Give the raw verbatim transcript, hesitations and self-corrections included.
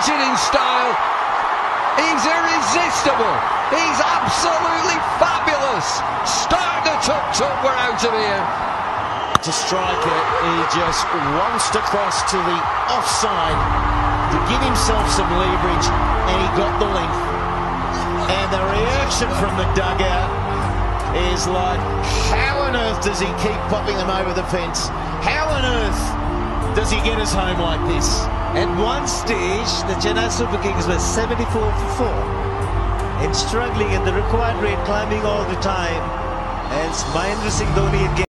bludgeoning style. He's irresistible. He's absolutely fabulous. Start the tuk-tuk, we're out of here. To strike it, he just waltzed across to the offside to give himself some leverage, and he got the length. And the reaction from the dugout is like, how on earth does he keep popping them over the fence? How on earth does he get us home like this? At one stage, the Chennai Super Kings were seventy-four for four and struggling at the required rate, climbing all the time. And Mahendra Singh Dhoni again.